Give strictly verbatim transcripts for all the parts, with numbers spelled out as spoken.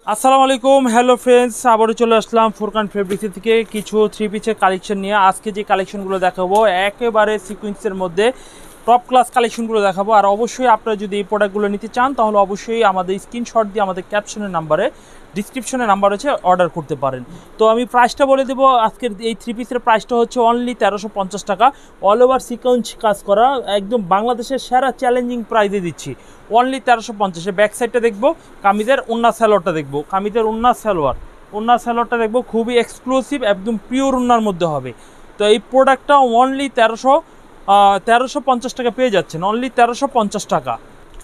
আসসালামু আলাইকুম, hello friends, আবারও চলে আসলাম ফুরকান ফেব্রিক্স থেকে কিছু থ্রি পিসের কালেকশন নিয়ে। আজকে যে কালেকশনগুলো দেখাবো একেবারে সিকোয়েন্সের মধ্যে টপ ক্লাস কালেকশনগুলো দেখাবো। আর অবশ্যই আপনারা যদি এই প্রোডাক্টগুলো নিতে চান তাহলে অবশ্যই আমাদের স্ক্রিনশট দিয়ে আমাদের ক্যাপশনের নাম্বারে ডিসক্রিপশনের নাম্বার হচ্ছে অর্ডার করতে পারেন। তো আমি প্রাইসটা বলে দেবো। আজকের এই থ্রি পিসের প্রাইসটা হচ্ছে অনলি তেরোশো পঞ্চাশ টাকা। অল ওভার সিকোয়েন্স কাজ করা, একদম বাংলাদেশের সেরা চ্যালেঞ্জিং প্রাইসে দিচ্ছি অনলি তেরোশো পঞ্চাশে। ব্যাক সাইডটা দেখবো, কামিজের ওন্না সালোয়ারটা দেখবো, কামিজের ওন্না সালোয়ার ওন্না সালোয়ারটা দেখবো, খুবই এক্সক্লুসিভ, একদম পিওর ওন্নার মধ্যে হবে। তো এই প্রোডাক্টটা অনলি তেরোশো তেরোশো পঞ্চাশ টাকা পেয়ে যাচ্ছেন, অনলি তেরোশো পঞ্চাশ টাকা।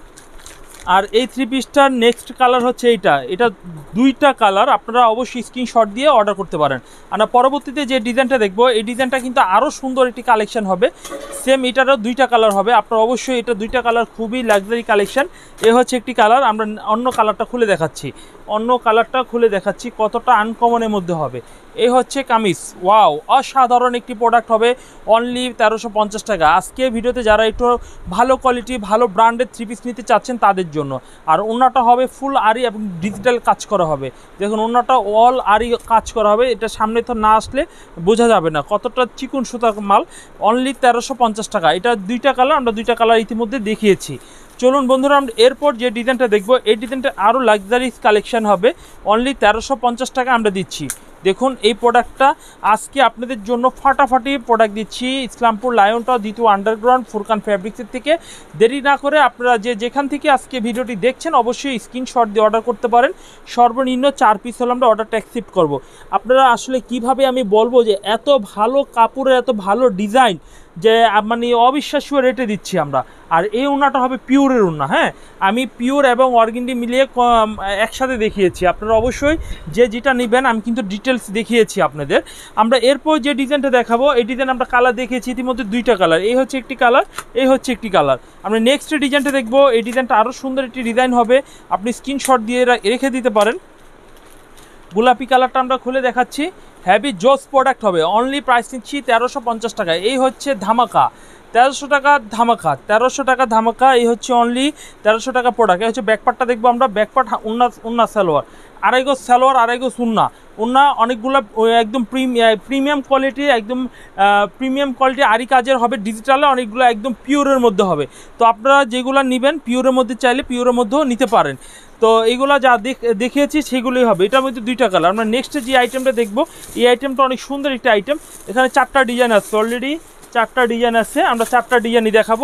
আর এই থ্রি পিসটার নেক্সট কালার হচ্ছে এইটা, এটা দুইটা কালার, আপনারা অবশ্যই স্ক্রিনশট দিয়ে অর্ডার করতে পারেন। আর পরবর্তীতে যে ডিজাইনটা দেখবো এই ডিজাইনটা কিন্তু আরও সুন্দর একটি কালেকশন হবে, সেম এটারও দুইটা কালার হবে। আপনারা অবশ্যই এটা দুইটা কালার খুবই লাক্সারি কালেকশন। এ হচ্ছে একটি কালার, আমরা অন্য কালারটা খুলে দেখাচ্ছি, অন্য কালারটা খুলে দেখাচ্ছি কতটা আনকমনের মধ্যে হবে। এই হচ্ছে কামিজ, ওয়াও অসাধারণ একটি প্রোডাক্ট হবে, অনলি তেরোশো পঞ্চাশ টাকা। আজকে ভিডিওতে যারা একটু ভালো কোয়ালিটি ভালো ব্র্যান্ডের থ্রি পিস নিতে চাচ্ছেন তাদের জন্য। আর ওন্নাটা হবে ফুল আরি এবং ডিজিটাল কাজ করা হবে। দেখুন ওন্নাটা অল আরি কাজ করা হবে, এটা সামনে তো না আসলে বোঝা যাবে না কতটা চিকন সুতার মাল। অনলি তেরোশো পঞ্চাশ টাকা। এটা দুইটা কালার, আমরা দুইটা কালার ইতিমধ্যে দেখিয়েছি। চলুন বন্ধুরা, আমরা এরপর যে ডিজাইনটা দেখবো এই ডিজাইনটা আরও লাক্সারি কালেকশন হবে, অনলি তেরোশো পঞ্চাশ টাকা আমরা দিচ্ছি। দেখুন এই প্রোডাক্টটা আজকে আপনাদের জন্য ফাটাফাটি প্রোডাক্ট দিচ্ছি ইসলামপুর লায়নটা দ্বিতীয় আন্ডারগ্রাউন্ড ফুরকান ফ্যাব্রিক্সের থেকে। দেরি না করে আপনারা যে যেখান থেকে আজকে ভিডিওটি দেখছেন অবশ্যই স্ক্রিনশট দিয়ে অর্ডার করতে পারেন। সর্বনিম্ন চার পিস হলে আমরা অর্ডারটা অ্যাকসেপ্ট করব। আপনারা আসলে কিভাবে আমি বলবো যে এত ভালো কাপড়ের এত ভালো ডিজাইন যে মানে অবিশ্বাস্য রেটে দিচ্ছি আমরা। আর এই ওন্নাটা হবে পিওরের ওন্না, হ্যাঁ আমি পিওর এবং অর্গেন্ডি মিলিয়ে একসাথে দেখিয়েছি। আপনারা অবশ্যই যে যেটা নেবেন আমি কিন্তু ডিটেলস দেখিয়েছি আপনাদের। আমরা এরপর যে ডিজাইনটা দেখাবো এই ডিজাইন আমরা কালার দেখিয়েছি ইতিমধ্যে দুইটা কালার, এই হচ্ছে একটি কালার, এই হচ্ছে একটি কালার। আমরা নেক্সট ডিজাইনটা দেখবো, এই ডিজাইনটা আরও সুন্দর একটি ডিজাইন হবে, আপনি স্ক্রিনশট দিয়ে রেখে দিতে পারেন। গোলাপি কালারটা আমরা খুলে দেখাচ্ছি, হ্যাভি জোস প্রোডাক্ট হবে, অনলি প্রাইস নিচ্ছি তেরোশো পঞ্চাশ টাকা। এই হচ্ছে ধামাকা, তেরোশো টাকা ধামাকা, তেরোশো টাকা ধামাকা। এই হচ্ছে অনলি তেরোশো টাকা প্রোডাক্ট। এই হচ্ছে ব্যাকপার্টটা দেখবো আমরা, ব্যাকপার্ট উন্না উন্না সালোয়ার, আড়াই গজ সালোয়ার, আড়াই গজ উন্না উন্না অনেকগুলো একদম প্রিমিয়াম কোয়ালিটি, একদম প্রিমিয়াম কোয়ালিটি আরি কাজের হবে, ডিজিটালে অনেকগুলো একদম পিওরের মধ্যে হবে। তো আপনারা যেগুলো নেবেন পিওরের মধ্যে চাইলে পিওরের মধ্যেও নিতে পারেন। তো এইগুলো যা দেখিয়েছি সেগুলোই হবে। এটার মধ্যে দুইটা কালার। আমরা নেক্সট যে আইটেমটা দেখবো এই আইটেমটা অনেক সুন্দর একটা আইটেম, এখানে চারটা ডিজাইন আছে, অলরেডি চারটা ডিজাইন আছে, আমরা চারটা ডিজাইনই দেখাবো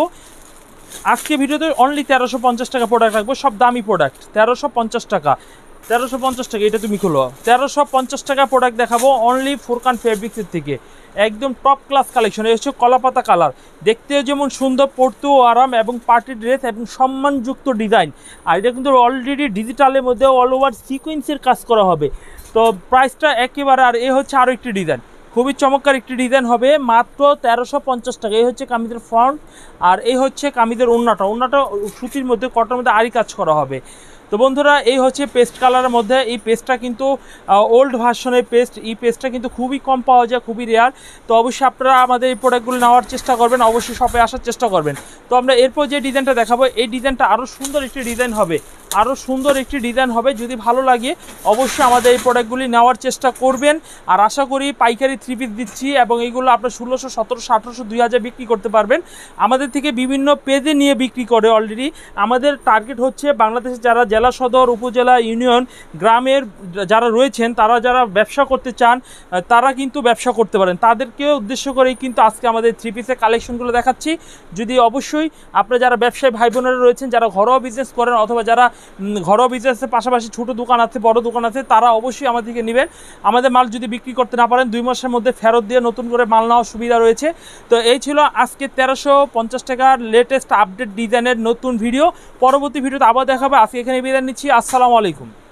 আজকে ভিডিওতে। অনলি তেরোশো পঞ্চাশ টাকা প্রোডাক্ট রাখবো, সব দামি প্রোডাক্ট, তেরোশো পঞ্চাশ টাকা, তেরোশো পঞ্চাশ টাকা। এটা তুমি খোলো, তেরোশো পঞ্চাশ টাকা প্রোডাক্ট দেখাবো অনলি ফুরকান ফেব্রিক্সের থেকে, একদম টপ ক্লাস কালেকশন। এই হচ্ছে কলাপাতা কালার, দেখতেও যেমন সুন্দর, পরতেও আরাম এবং পার্টি ড্রেস এবং সম্মানযুক্ত ডিজাইন। আর এটা কিন্তু অলরেডি ডিজিটালের মধ্যে অল ওভার সিকোয়েন্সের কাজ করা হবে। তো প্রাইসটা একেবারে, আর এ হচ্ছে আরও একটি ডিজাইন, খুবই চমৎকার একটি ডিজাইন হবে, মাত্র তেরোশো পঞ্চাশ টাকা। এই হচ্ছে কামিজের ফ্রন্ট, আর এই হচ্ছে কামিজের ওন্নাটা, ওন্নাটা সুতির মধ্যে কটনের মধ্যে আরি কাজ করা হবে। তো বন্ধুরা এই হচ্ছে পেস্ট কালারের মধ্যে, এই পেস্টটা কিন্তু ওল্ড ভার্সনের পেস্ট, এই পেস্টটা কিন্তু খুবই কম পাওয়া যায়, খুবই রেয়ার। তো অবশ্যই আপনারা আমাদের এই প্রোডাক্টগুলো নেওয়ার চেষ্টা করবেন, অবশ্যই শপে আসার চেষ্টা করবেন। তো আমরা এরপর যে ডিজাইনটা দেখাবো এই ডিজাইনটা আরও সুন্দর একটি ডিজাইন হবে, আরও সুন্দর একটি ডিজাইন হবে। যদি ভালো লাগে অবশ্যই আমাদের এই প্রোডাক্টগুলি নেওয়ার চেষ্টা করবেন। আর আশা করি পাইকারি থ্রি পিস দিচ্ছি এবং এইগুলো আপনার ষোলোশো সতেরোশো আঠারোশো দুই হাজার বিক্রি করতে পারবেন। আমাদের থেকে বিভিন্ন পেজে নিয়ে বিক্রি করে অলরেডি। আমাদের টার্গেট হচ্ছে বাংলাদেশের যারা জেলা সদর, উপজেলা, ইউনিয়ন, গ্রামের যারা রয়েছেন তারা যারা ব্যবসা করতে চান তারা কিন্তু ব্যবসা করতে পারেন, তাদেরকে উদ্দেশ্য করেই কিন্তু আজকে আমাদের থ্রি পিসের কালেকশনগুলো দেখাচ্ছি। যদি অবশ্যই আপনারা যারা ব্যবসায়ী ভাই বোনেরা রয়েছেন, যারা ঘরোয়া বিজনেস করেন অথবা যারা ঘরোয়া বিজনেসের পাশাপাশি ছোটো দোকান আছে, বড় দোকান আছে, তারা অবশ্যই আমাদের থেকে নেবেন। আমাদের মাল যদি বিক্রি করতে না পারেন দুই মাসের মধ্যে ফেরত দিয়ে নতুন করে মাল নেওয়ার সুবিধা রয়েছে। তো এই ছিল আজকে তেরোশো পঞ্চাশ টাকার লেটেস্ট আপডেট ডিজাইনের নতুন ভিডিও। পরবর্তী ভিডিওতে আবার দেখাবে। আজকে এখানে বিদায় নিচ্ছি, আসসালামু আলাইকুম।